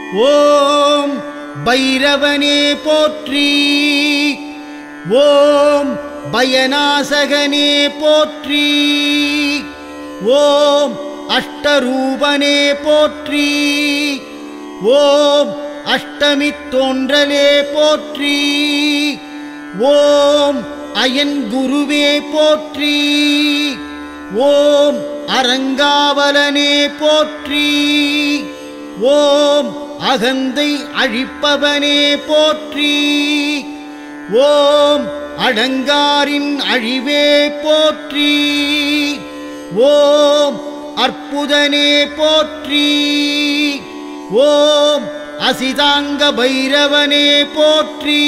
ஓம் பைரவனே போற்றி. ஓம் பயநாசகனே போற்றி. ஓம் அஷ்டரூபனே போற்றி. ஓம் அஷ்டமி தோன்றலே போற்றி. ஓம் அயன் குருவே போற்றி. ஓம் அரங்காவலனே போற்றி. ஓம் அகந்தை அழிப்பவனே போற்றி. ஓம் அடங்காரின் அழிவே போற்றி. ஓம் அற்புதனே போற்றி. ஓம் அசிதாங்க பைரவனே போற்றி.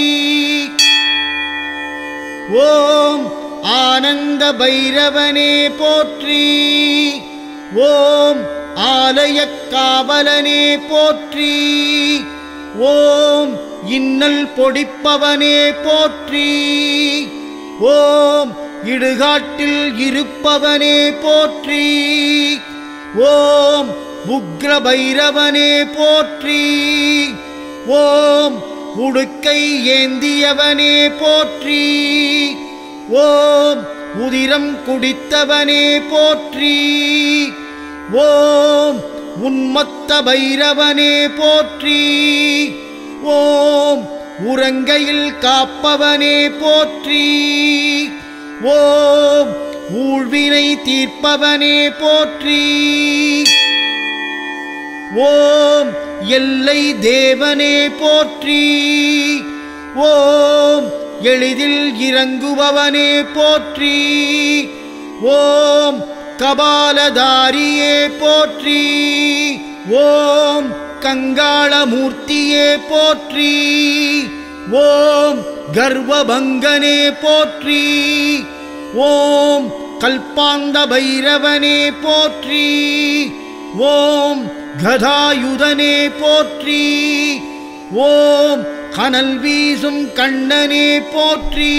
ஓம் ஆனந்த பைரவனே போற்றி. ஓம் ஆலய காவலனே போற்றி. ஓம் இன்னல் பொடிப்பவனே போற்றி. ஓம் இடுகாட்டில் இருப்பவனே போற்றி. ஓம் உக்ர பைரவனே போற்றி. ஓம் உடுக்கை ஏந்தியவனே போற்றி. ஓம் உதிரம் குடித்தவனே போற்றி. ஓம் உன்மத்த பைரவனே போற்றி. ஓம் உறங்கையில் காப்பவனே போற்றி. ஓம் ஊழ்வினை தீர்ப்பவனே போற்றி. ஓம் எல்லை தேவனே போற்றி. ஓம் எளிதில் இறங்குபவனே போற்றி. ஓம் கபாலதாரியே போற்றி. ஓம் கங்காளமூர்த்தியே போற்றி. ஓம் கர்வபங்கனே போற்றி. ஓம் கல்பாந்த பைரவனே போற்றி. ஓம் கதாயுதனே போற்றி. ஓம் கனல் வீசும் கண்ணனே போற்றி.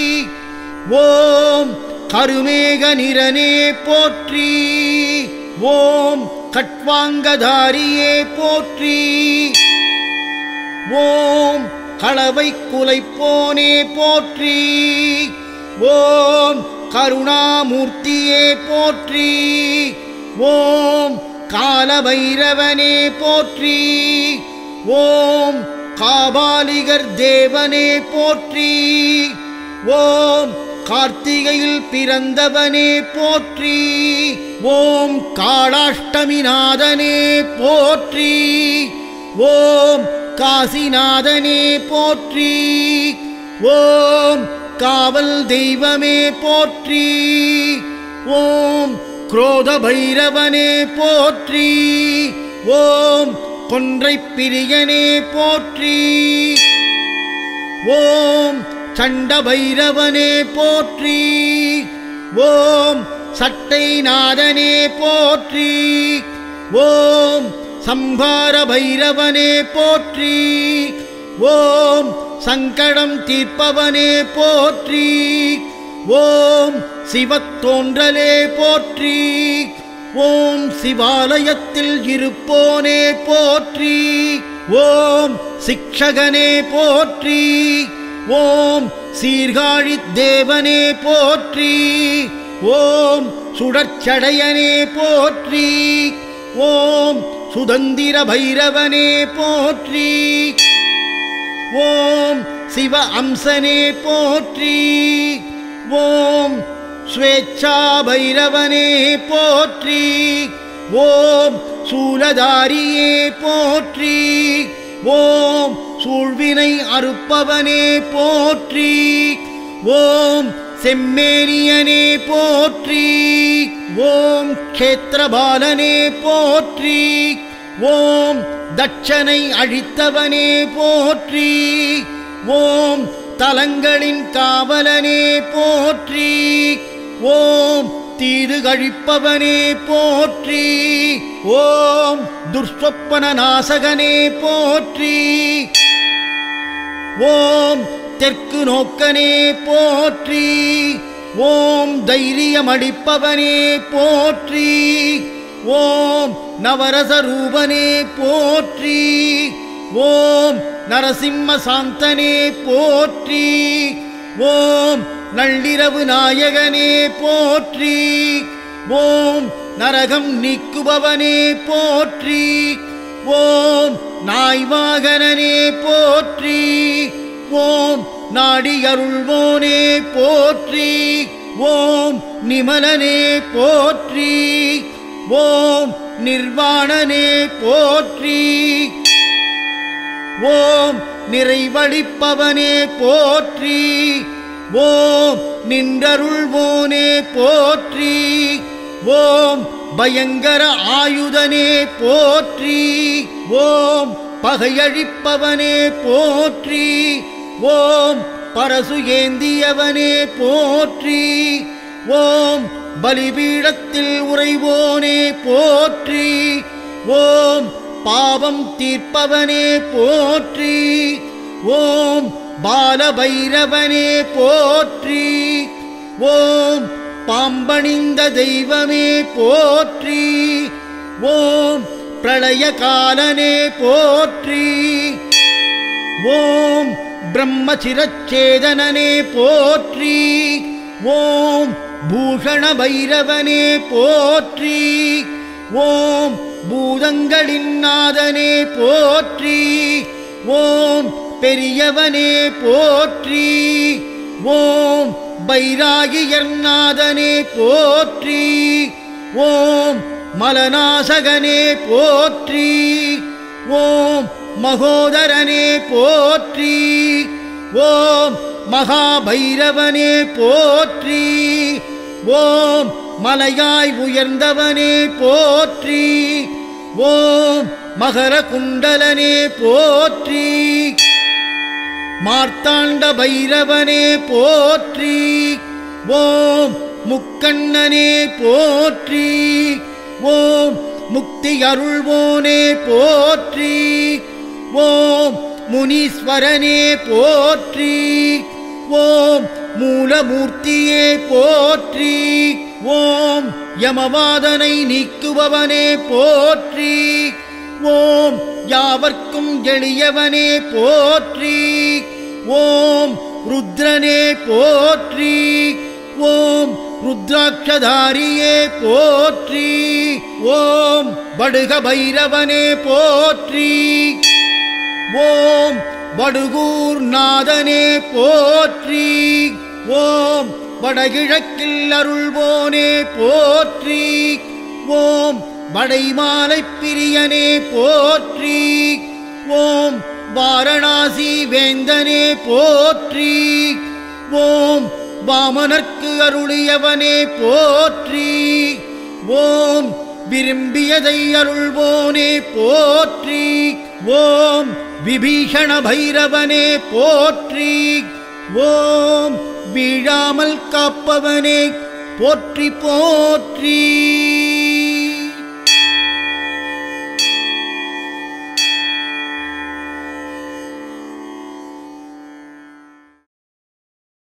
ஓம் கருமேக நிறனே போற்றி. ஓம் கட்வாங்கதாரியே போற்றி. ஓம் களவை குலைப்போனே போற்றி. ஓம் கருணாமூர்த்தியே போற்றி. ஓம் காலபைரவனே போற்றி. ஓம் காபாலிகர் தேவனே போற்றி. ஓம் கார்த்திகையில் பிறந்தவனே போற்றி. ஓம் காளாஷ்டமிநாதனே போற்றி. ஓம் காசிநாதனே போற்றி. ஓம் காவல் தெய்வமே போற்றி. ஓம் குரோத பைரவனே போற்றி. ஓம் கொன்றை பிரியனே போற்றி. ஓம் சண்ட பைரவனே போற்றி. ஓம் சட்டைநாதனே போற்றி. ஓம் சம்ஹார பைரவனே போற்றி. ஓம் சங்கடம் தீர்ப்பவனே போற்றி. ஓம் சிவத்தோன்றலே போற்றி. ஓம் சிவாலயத்தில் இருப்போனே போற்றி. ஓம் சிக்ஷகனே போற்றி. ஓம் சீர்காழி தேவனே போற்றி. ஓம் சுடற்சடையனே போற்றி. ஓம் சுதந்திர பைரவனே போற்றி. ஓம் சிவ அம்சனே போற்றி. ஓம் ஸ்வேச்சா பைரவனே போற்றி. ஓம் சூலதாரியே போற்றி. ஓம் சூழ்வினை அறுப்பவனே போற்றி. ஓம் செம்மேனியனே போற்றி. ஓம் க்ஷேத்திரபாலனே போற்றி. ஓம் தட்சனை அழித்தவனே போற்றி. ஓம் தலங்களின் காவலனே போற்றி. ஓம் தீது கழிப்பவனே போற்றி. ஓம் துர்ஸ்வப்பன நாசகனே போற்றி. ஓம் தெற்கு நோக்கனே போற்றி. ஓம் தைரியமடிப்பவனே போற்றி. ஓம் ஓம் நவரசரூபனே போற்றி. ஓம் நரசிம்ம சாந்தனே போற்றி. ஓம் நள்ளிரவு நாயகனே போற்றி. ஓம் நரகம் நீக்குபவனே போற்றி. ஓம் நாய்வாகனனே போற்றி. ஓம் நாடியருள்வோனே போற்றி. ஓம் நிமலனே போற்றி. ஓம் நிர்வாணனே போற்றி. ஓம் நிறைவழிப்பவனே போற்றி. ஓம் நின்றருள்வோனே போற்றி. ஓம் பயங்கர ஆயுதனே போற்றி. ஓம் பகையழிப்பவனே போற்றி. ஓம் பரசு ஏந்தியவனே போற்றி. ஓம் பலிபீடத்தில் உறைவோனே போற்றி. ஓம் பாவம் தீர்ப்பவனே போற்றி. ஓம் பாலபைரவனே போற்றி. ஓம் பாம்பணிந்த தெய்வமே போற்றி. ஓம் பிரளயகாலனே போற்றி. ஓம் பிரம்மசிரச்சேதனனே போற்றி. ஓம் பூஷண பைரவனே போற்றி. ஓம் பூதங்களின் நாதனே போற்றி. ஓம் பெரியவனே போற்றி. ஓம் பைராகியர் நாதனே போற்றி. ஓம் மலநாசகனே போற்றி. ஓம் மகோதரனே போற்றி. ஓம் மகாபைரவனே போற்றி. ஓம் மலையாய் உயர்ந்தவனே போற்றி. ஓம் மகர குண்டலனே போற்றி. மார்த்தாண்ட பைரவனே போற்றி. ஓம் முக்கண்ணனே போற்றி. ஓம் முக்தி அருள்வோனே போற்றி. ஓம் முனீஸ்வரனே போற்றி. ஓம் மூலமூர்த்தியே போற்றி. ஓம் யமவாதனை நீக்குபவனே போற்றி. ஓம் யாவர்க்கும் எளியவனே போற்றி. ஓம் ருத்ரனே போற்றி. ஓம் ருத்ராட்சதாரியே போற்றி. ஓம் வடுக பைரவனே போற்றி. ஓம் வடுகூர் நாதனே போற்றி. ஓம் வடகிழக்கில் அருள்வோனே போற்றி. ஓம் வடைமாலை பிரியனே போற்றி. ஓம் வாரணாசி வேந்தனே போற்றி. ஓம் வாமனர்க்கு அருளியவனே போற்றி. ஓம் விரும்பியதை அருள்வோனே போற்றி. ஓம் விபீஷண பைரவனே போற்றி. ஓம் வீழாமல் காப்பவனே போற்றி போற்றி.